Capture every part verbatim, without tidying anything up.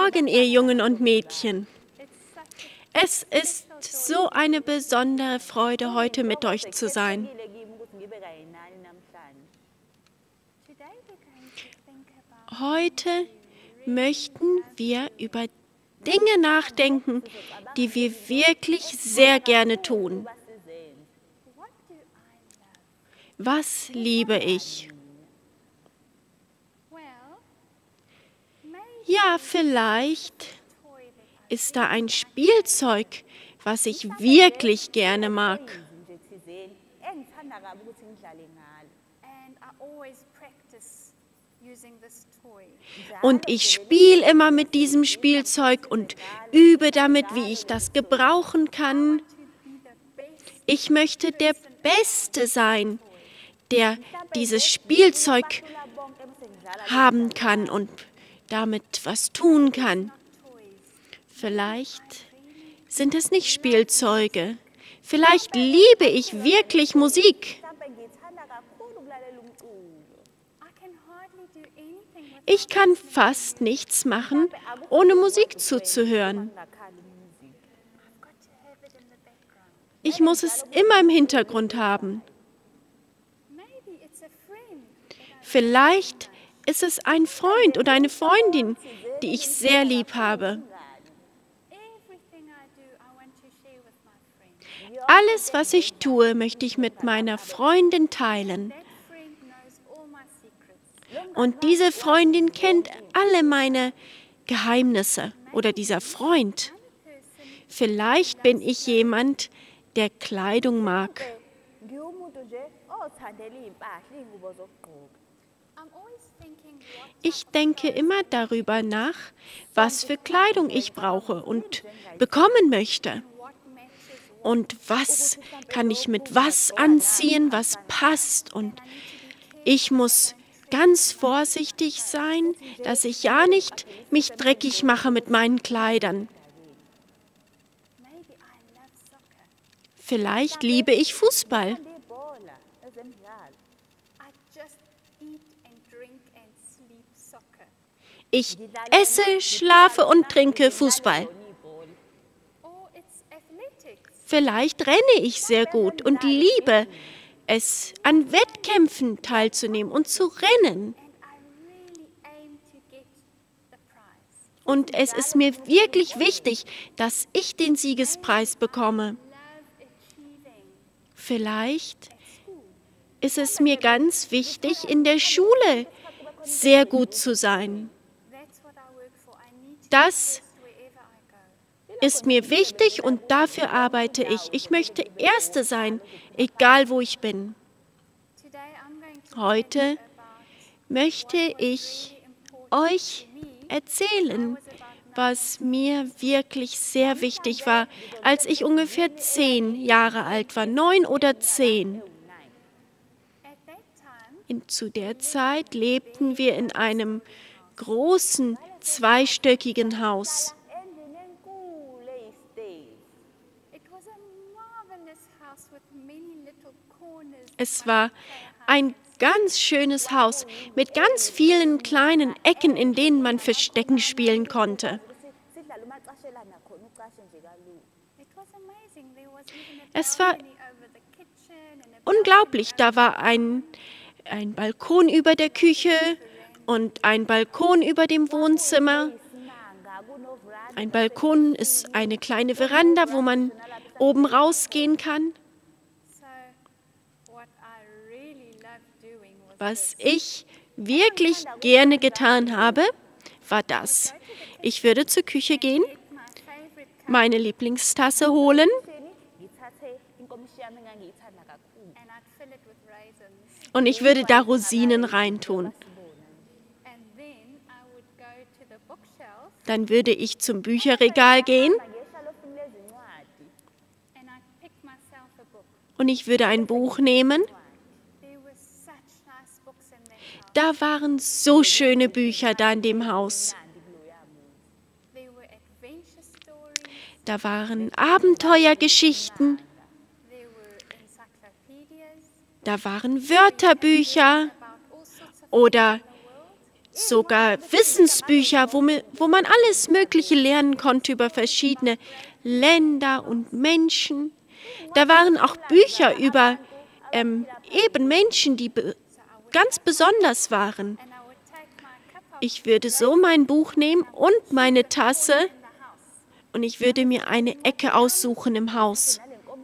Morgen, ihr Jungen und Mädchen. Es ist so eine besondere Freude, heute mit euch zu sein. Heute möchten wir über Dinge nachdenken, die wir wirklich sehr gerne tun. Was liebe ich? Ja, vielleicht ist da ein Spielzeug, was ich wirklich gerne mag. Und ich spiele immer mit diesem Spielzeug und übe damit, wie ich das gebrauchen kann. Ich möchte der Beste sein, der dieses Spielzeug haben kann und damit was tun kann. Vielleicht sind es nicht Spielzeuge. Vielleicht liebe ich wirklich Musik. Ich kann fast nichts machen, ohne Musik zuzuhören. Ich muss es immer im Hintergrund haben. Vielleicht ist es ein Freund oder eine Freundin, die ich sehr lieb habe. Alles, was ich tue, möchte ich mit meiner Freundin teilen. Und diese Freundin kennt alle meine Geheimnisse oder dieser Freund. Vielleicht bin ich jemand, der Kleidung mag. Ich denke immer darüber nach, was für Kleidung ich brauche und bekommen möchte. Und was kann ich mit was anziehen, was passt. Und ich muss ganz vorsichtig sein, dass ich ja nicht mich dreckig mache mit meinen Kleidern. Vielleicht liebe ich Fußball. Ich esse, schlafe und trinke Fußball. Vielleicht renne ich sehr gut und liebe es, an Wettkämpfen teilzunehmen und zu rennen. Und es ist mir wirklich wichtig, dass ich den Siegespreis bekomme. Vielleicht ist es mir ganz wichtig, in der Schule sehr gut zu sein. Das ist mir wichtig und dafür arbeite ich. Ich möchte Erste sein, egal wo ich bin. Heute möchte ich euch erzählen, was mir wirklich sehr wichtig war, als ich ungefähr zehn Jahre alt war, neun oder zehn. In, zu der Zeit lebten wir in einem großen, zweistöckigen Haus. Es war ein ganz schönes Haus mit ganz vielen kleinen Ecken, in denen man Verstecken spielen konnte. Es war unglaublich. Da war ein, ein Balkon über der Küche und ein Balkon über dem Wohnzimmer. Ein Balkon ist eine kleine Veranda, wo man oben rausgehen kann. Was ich wirklich gerne getan habe, war das. Ich würde zur Küche gehen, meine Lieblingstasse holen und ich würde da Rosinen reintun. Dann würde ich zum Bücherregal gehen und ich würde ein Buch nehmen. Da waren so schöne Bücher da in dem Haus. Da waren Abenteuergeschichten. Da waren Wörterbücher oder sogar Wissensbücher, wo, mi- wo man alles Mögliche lernen konnte über verschiedene Länder und Menschen. Da waren auch Bücher über ähm, eben Menschen, die be ganz besonders waren. Ich würde so mein Buch nehmen und meine Tasse und ich würde mir eine Ecke aussuchen im Haus.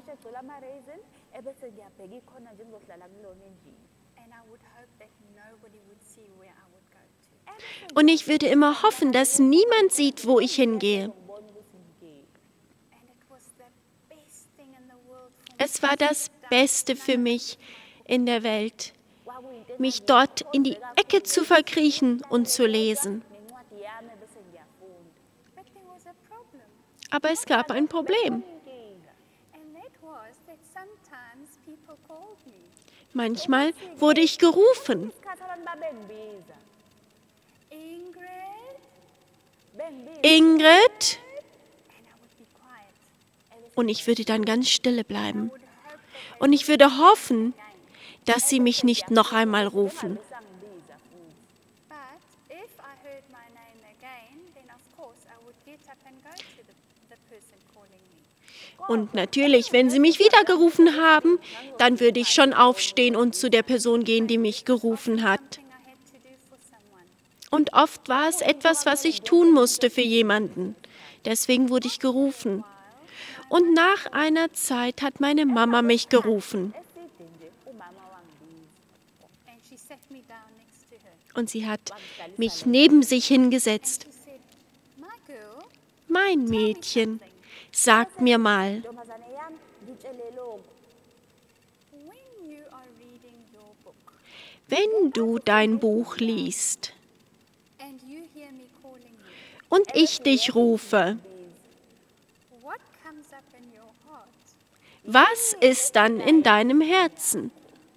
Und ich würde immer hoffen, dass niemand sieht, wo ich hingehe. Es war das Beste für mich in der Welt, mich dort in die Ecke zu verkriechen und zu lesen. Aber es gab ein Problem. Manchmal wurde ich gerufen. Ingrid? Und ich würde dann ganz stille bleiben. Und ich würde hoffen, dass sie mich nicht noch einmal rufen. Und natürlich, wenn sie mich wieder gerufen haben, dann würde ich schon aufstehen und zu der Person gehen, die mich gerufen hat. Und oft war es etwas, was ich tun musste für jemanden. Deswegen wurde ich gerufen. Und nach einer Zeit hat meine Mama mich gerufen. Und sie hat mich neben sich hingesetzt. Mein Mädchen, sag mir mal, wenn du dein Buch liest und ich dich rufe, was ist dann in deinem Herzen?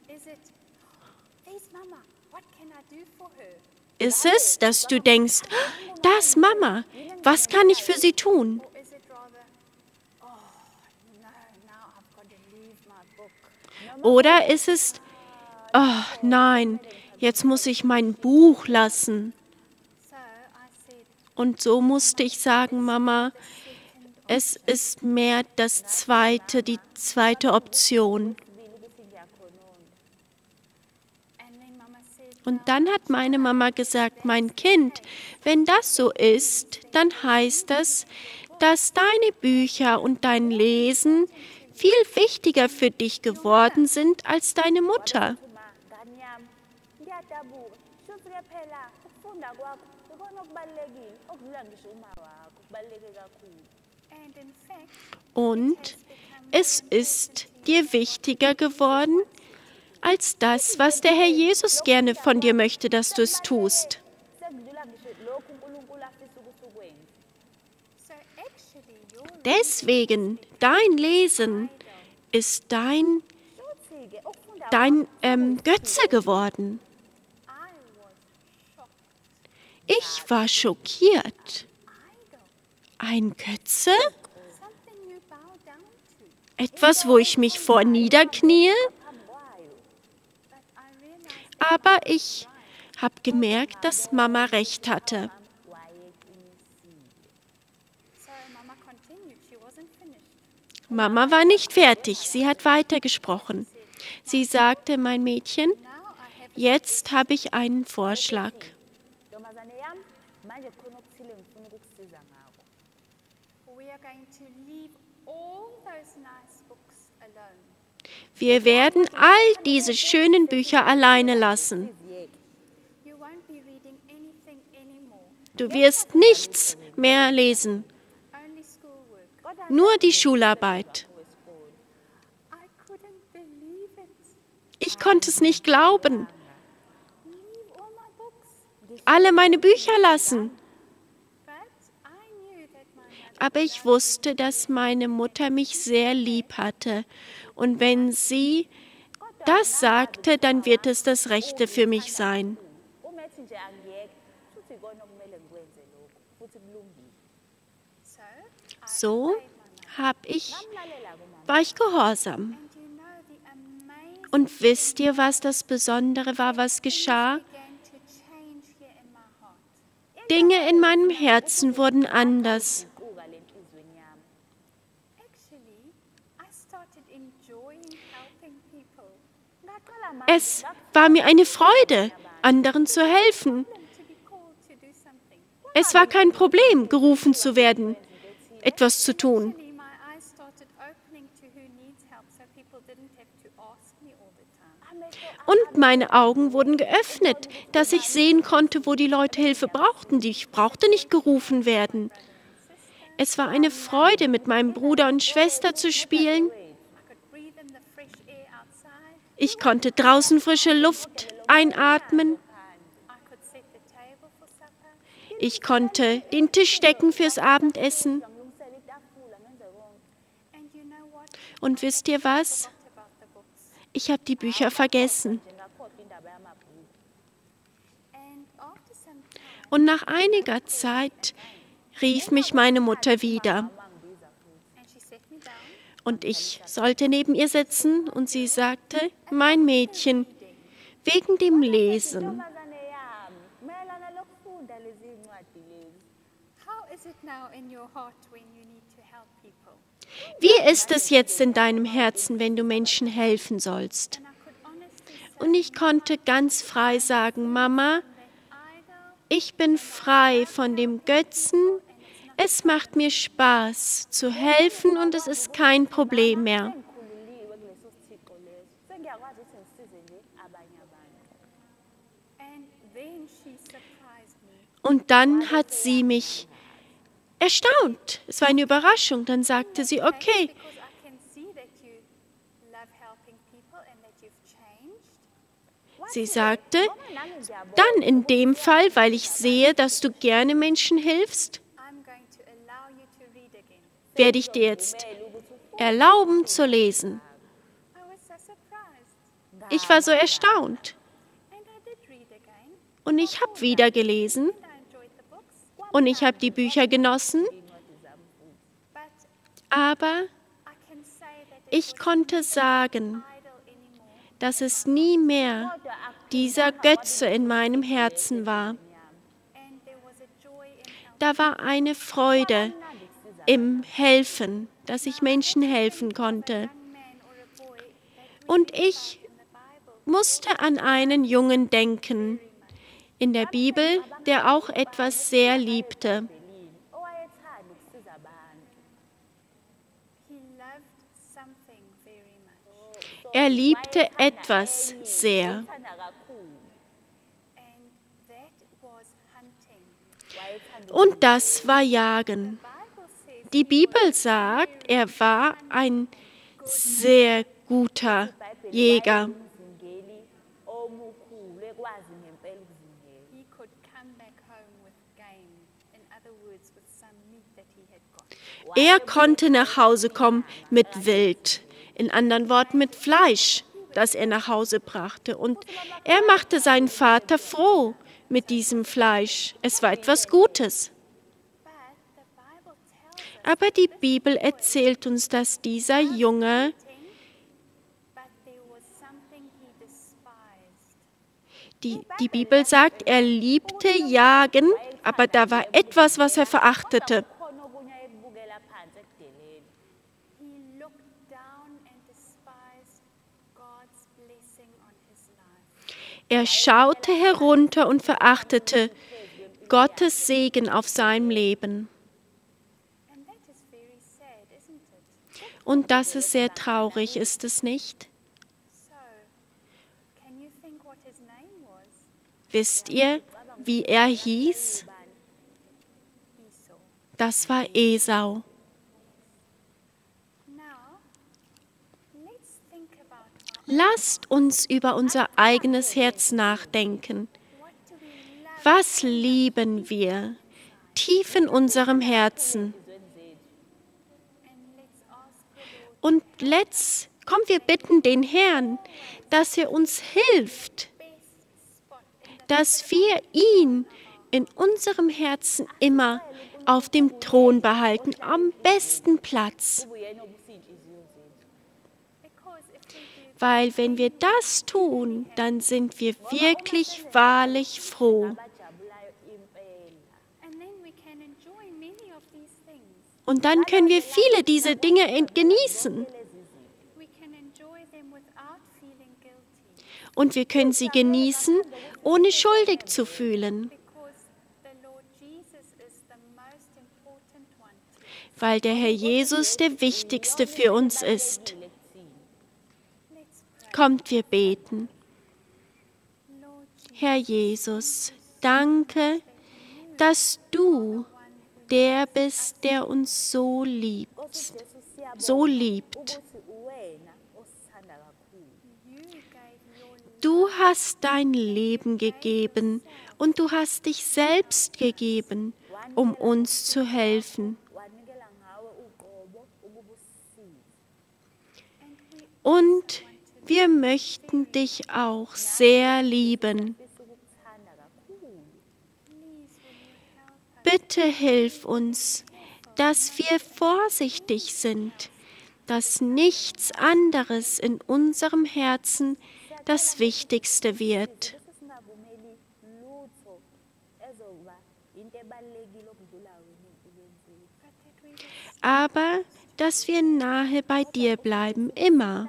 Ist es, dass du denkst, das Mama, was kann ich für sie tun? Oder ist es, oh nein, jetzt muss ich mein Buch lassen. Und so musste ich sagen, Mama, es ist mehr das zweite, die zweite Option. Und dann hat meine Mama gesagt, mein Kind, wenn das so ist, dann heißt das, dass deine Bücher und dein Lesen viel wichtiger für dich geworden sind als deine Mutter. Und es ist dir wichtiger geworden als das, was der Herr Jesus gerne von dir möchte, dass du es tust. Deswegen, dein Lesen ist dein, dein ähm, Götze geworden. Ich war schockiert. Ein Götze? Etwas, wo ich mich vor niederknie? Aber ich habe gemerkt, dass Mama recht hatte. Mama war nicht fertig, sie hat weitergesprochen. Sie sagte, mein Mädchen, jetzt habe ich einen Vorschlag. Wir werden all diese schönen Bücher alleine lassen. Du wirst nichts mehr lesen, nur die Schularbeit. Ich konnte es nicht glauben. Alle meine Bücher lassen. Aber ich wusste, dass meine Mutter mich sehr lieb hatte. Und wenn sie das sagte, dann wird es das Rechte für mich sein. So hab ich, war ich gehorsam. Und wisst ihr, was das Besondere war, was geschah? Dinge in meinem Herzen wurden anders. Es war mir eine Freude, anderen zu helfen. Es war kein Problem, gerufen zu werden, etwas zu tun. Und meine Augen wurden geöffnet, dass ich sehen konnte, wo die Leute Hilfe brauchten. Ich brauchte nicht gerufen werden. Es war eine Freude, mit meinem Bruder und Schwester zu spielen. Ich konnte draußen frische Luft einatmen. Ich konnte den Tisch decken fürs Abendessen. Und wisst ihr was? Ich habe die Bücher vergessen. Und nach einiger Zeit rief mich meine Mutter wieder. Und ich sollte neben ihr sitzen und sie sagte, mein Mädchen, wegen dem Lesen. Wie ist es jetzt in deinem Herzen, wenn du Menschen helfen sollst? Und ich konnte ganz frei sagen, Mama, ich bin frei von dem Götzen. Es macht mir Spaß zu helfen und es ist kein Problem mehr. Und dann hat sie mich erstaunt. Es war eine Überraschung. Dann sagte sie, okay, sie sagte, dann in dem Fall, weil ich sehe, dass du gerne Menschen hilfst, werde ich dir jetzt erlauben zu lesen. Ich war so erstaunt. Und ich habe wieder gelesen und ich habe die Bücher genossen, aber ich konnte sagen, dass es nie mehr dieser Götze in meinem Herzen war. Da war eine Freude im Helfen, dass ich Menschen helfen konnte. Und ich musste an einen Jungen denken in der Bibel, der auch etwas sehr liebte. Er liebte etwas sehr. Und das war Jagen. Die Bibel sagt, er war ein sehr guter Jäger. Er konnte nach Hause kommen mit Wild, in anderen Worten mit Fleisch, das er nach Hause brachte. Und er machte seinen Vater froh mit diesem Fleisch. Es war etwas Gutes. Aber die Bibel erzählt uns, dass dieser Junge die, die Bibel sagt, er liebte Jagen, aber da war etwas, was er verachtete. Er schaute herunter und verachtete Gottes Segen auf seinem Leben. Und das ist sehr traurig, ist es nicht? Wisst ihr, wie er hieß? Das war Esau. Lasst uns über unser eigenes Herz nachdenken. Was lieben wir tief in unserem Herzen? Und let's, komm, wir bitten den Herrn, dass er uns hilft, dass wir ihn in unserem Herzen immer auf dem Thron behalten, am besten Platz. Weil wenn wir das tun, dann sind wir wirklich wahrlich froh. Und dann können wir viele dieser Dinge genießen. Und wir können sie genießen, ohne schuldig zu fühlen. Weil der Herr Jesus der Wichtigste für uns ist. Kommt, wir beten. Herr Jesus, danke, dass du der bist, der uns so liebt, so liebt. Du hast dein Leben gegeben und du hast dich selbst gegeben, um uns zu helfen. Und wir möchten dich auch sehr lieben. Bitte hilf uns, dass wir vorsichtig sind, dass nichts anderes in unserem Herzen das Wichtigste wird. Aber dass wir nahe bei dir bleiben, immer.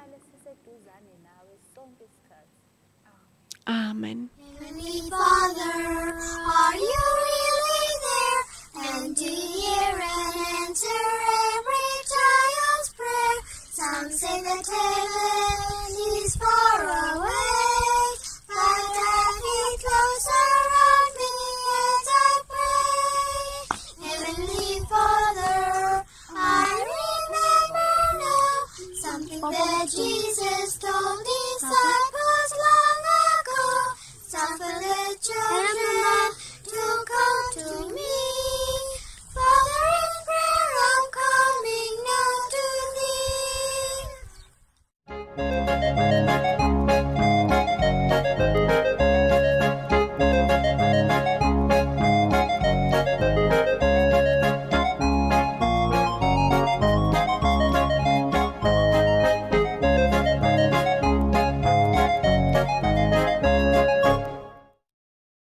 Amen. Heavenly Father, are you really there? And do you hear and answer every child's prayer? Some say that heaven is far away, but I feel close around me as I pray. Heavenly Father, I remember now something that Jesus told his disciples.